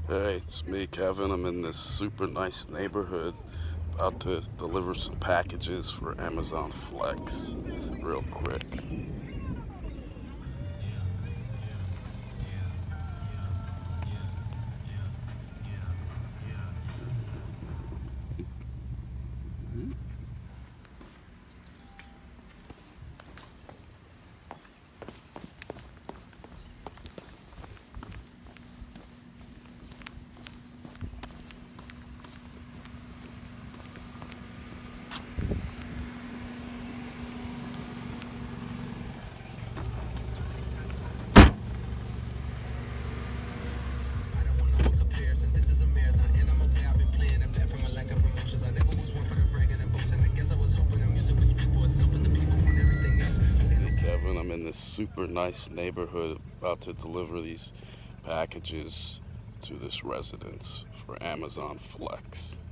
Hey, it's me, Kevin. I'm in this super nice neighborhood, about to deliver some packages for Amazon Flex real quick. Kevin, I'm in this super nice neighborhood, about to deliver these packages to this residence for Amazon Flex.